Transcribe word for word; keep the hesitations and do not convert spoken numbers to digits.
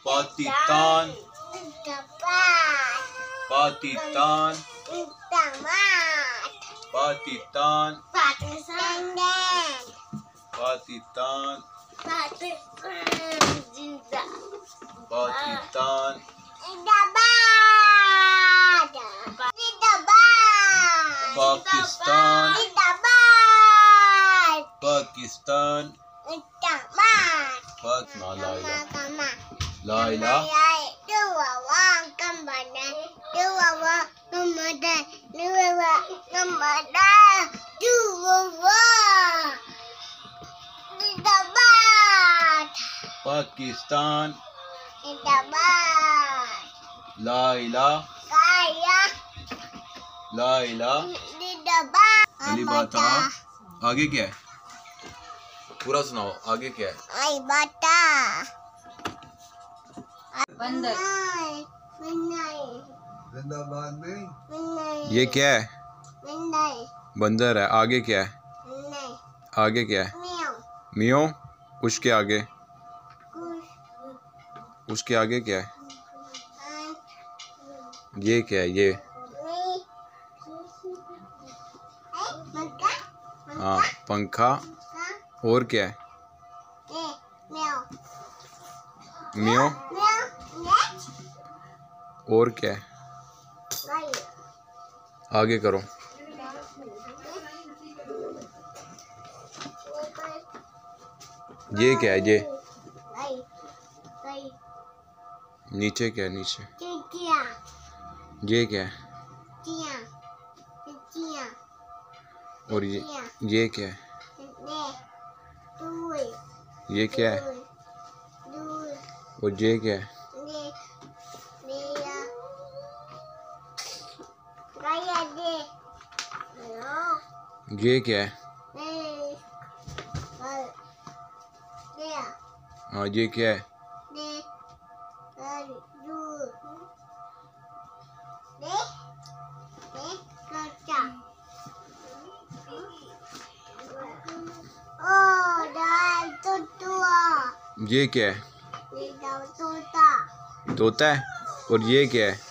पाकिस्तान पाकिस्तान पाकिस्तान पाकिस्तान पाकिस्तान पाकिस्तान पाकिस्तान ला इलाहा पाकिस्तान ला इलाहा ला इलाहा अली बात। आगे क्या है पूरा सुनाओ, आगे क्या है? आई बाता बंदर जिंदाबाद में। ये क्या है? बंदर है। आगे क्या है? आगे क्या है? मियो। उसके आगे उसके आगे क्या है? ये क्या है? ये हाँ पंखा। और क्या है? मियो। और क्या है? आगे करो। ये क्या है? ये नीचे क्या है? नीचे ये क्या है? और ये ये क्या है? ये क्या है? और ये क्या है? ये क्या है? हाँ ये क्या है? ये क्या है? तोता। तोता है। और ये क्या है?